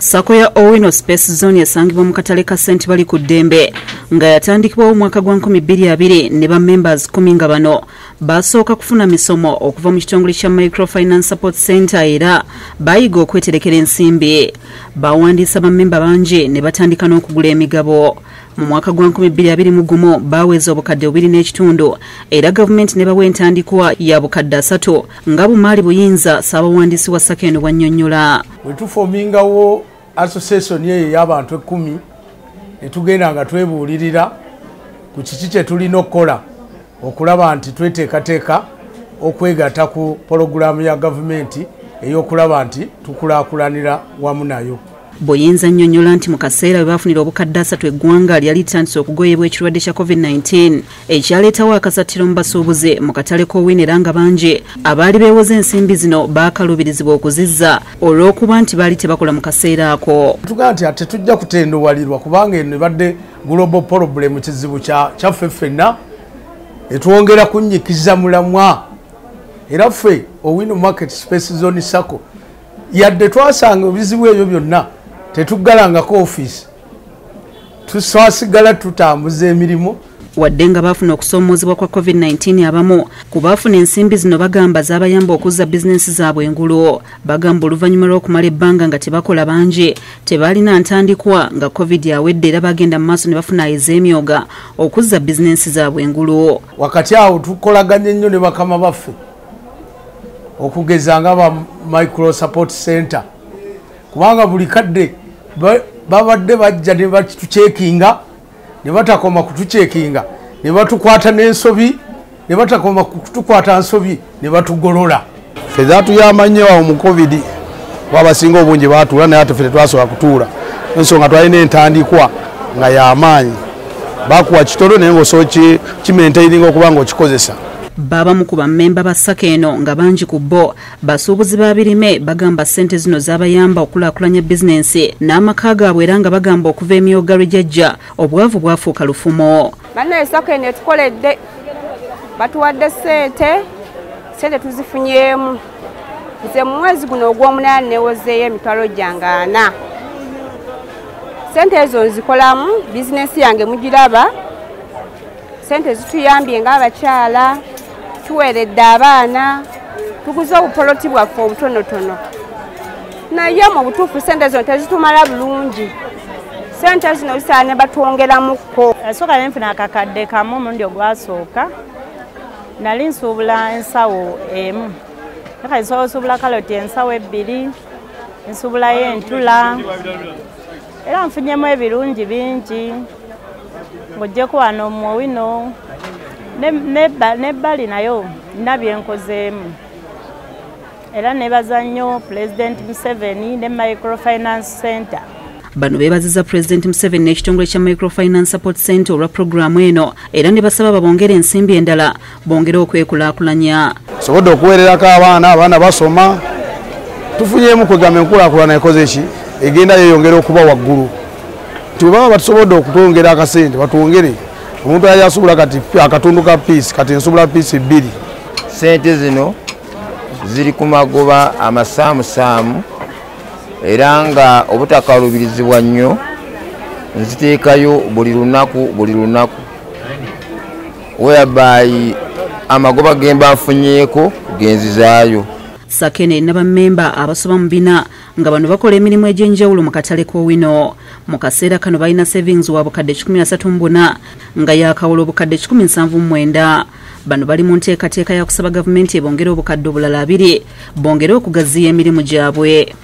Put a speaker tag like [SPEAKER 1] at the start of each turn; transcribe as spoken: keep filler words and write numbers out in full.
[SPEAKER 1] Sacco ya Owino Space Zone yasangibwa mu katale ka ssente balikuddembe nga yatandikibwa mu mwaka gwa nkumi bbiri abiri ne ba members kumi nga bano basooka kufuna misomo okuva mu kitongole kya Microfinance Support Center era bayiga okweterekera ensimbi. Bawandiisa ba memba bangi ne batandika n'okugula emigabo. Mu mwaka gwa nkumi bbiri abiri mu gumu baaweza obukadde bubiri n'ekitundu era gavumenti ne bawa entandikwa ya bukadde asatu nga bumaali buyinza Ssaabawandiisi wa Sacco eno bw'annyonnyola.
[SPEAKER 2] Bwe tufomingawo association ye y'abantu ekumi ne tugenda nga twebuulirira ku kiki kye tulina okukola okulaba nti tweteekateeka okwegatta ku pologulaamu ya gavumenti ey'okulaba nti tukulaakulanira wamu nayo.
[SPEAKER 1] Boyinza nnyonnyola nti mu kaseera bwe baafunira obukadde asatu eggwanga lyali litandise okugoyebwa ekirwadde kya covid nineteen ekyaleetawo akasattiro mu basuubuzi mu katale k'Owino era nga bangi abaali beewoze ensimbi zino baakaluubirizibwa okuzizza olw'okuba nti baali tebakola mu kaseera ako.
[SPEAKER 2] Tugamba nti ate tujja kutendowalirwa kubanga eno ebadde global problem kizibu kyaffe ffenna etwongera kunnyikiza mulamwa era ffe Owino Market Space Zone Sacco yadde twasanga ebizibu ebyo byonna tetuggalangako office tuswasigala tutambuza emirimu
[SPEAKER 1] wadde nga baafuna okusoomoozebwa kwa covid nineteen abamu ku baafuna ensimbi zino bagamba zaabayamba okuzza bizinensi zaabwe engulu. Bagamba oluvannyuma lw'okumala ebbanga nga tebakola bangi tebaalina ntandikwa nga covid yawedde era bagenda mu maaso ne bafuna ez'emyooga okuzza bizinensi zaabwe engulu.
[SPEAKER 2] Wakati awo tukolaganye nnyo ne bakama baffe okugeza nga ba micro support center kubanga buli kadde babadde bajja ne batucekinga ne batakoma kutucekinga ne batukwata n'ensobi ne batakoma kutukwata nsobi ne batugolola.
[SPEAKER 3] Ffe zaatuyamba nnyo awo mu covid wabasinga obungi baatuula naye ate ffe tetwasobola kutuula ensonga twalina entandikwa nga y'amaanyi bakuwa kitono naye ng'osobola kimentaininga okuba ng'okikozesa.
[SPEAKER 1] Baba mu ku bammemba ba Sacco eno nga bangi ku bo basuubuzi ba birime bagamba ssente zino zaabayamba okulaakulanya bizinensi n'amaka gaabwe era nga bagamba okuva emyooga lwe jjajja obwavu bwafuuka lufumo.
[SPEAKER 4] Bannaye Sacco eno etukoledde batuwadde ssente ssente tuzifunyeemu nze mu mwezi guno ogw'omunaana neewozeeyo emitwalo gyange ana. Ssente ezo nzikolamu bizinensi yange mugiraba ssente zituyambye ng'abakyala tuweeredde abaana tuguze obupoloti bwaffe obutonotono naye mu butuufu ssente zino tezitumala bulungi. Ssente zino zisaana ne batwongeramukko.
[SPEAKER 5] Asooka ne nfuna akakadde kamu omulundi ogwasooka nali nsuubula ensawo emu kaka nsobola osuubula kaloti ensawo ebbiri nsuubulayo entula era nfunyemu ebirungi bingi ng'oggyeko wano mu Owino n'ebbali nayo nina byenkozeemu era neebaza nnyo President Museveni ne Microfinance Center.
[SPEAKER 1] Bano beebaziza President Museveni n'ekitongole kya Microfinance Support Center olwa puroguraamu eno era ne basaba babongere ensimbi endala bongere okwekulaakulanya.
[SPEAKER 3] Sobodde okuweererako abaana abaana basoma tufunyeemu kwegamba enkulaakulana ekoze ki egenda yeyongera okuba waggulu. Tubaba batusobodde okutwongera akasente batwongere omuntu yali asuubula kati akatundu ka piisi kati nsuubula piisi bbiri.
[SPEAKER 6] Sente zino ziri ku magoba amasaamusaamu era nga obutakaluubirizibwa nnyo nziteekayo buli lunaku buli lunaku whereby amagoba gemba nfunyeeko genzizaayo.
[SPEAKER 1] Sacco eno erina bammemba abasoba mu bina nga bano bakola emirimu egy'enjawulo mu katale k'Owino. Mu kaseera kano balina savings wa bukadde kikumi na ssatu mu buna nga yaakawula obukadde kikumi nsanvu mu mwenda. Bano bali mu nteekateeka ya kusaba gavumenti ebongere obukadde obulala abiri bongere okugaziya emirimu gyabwe.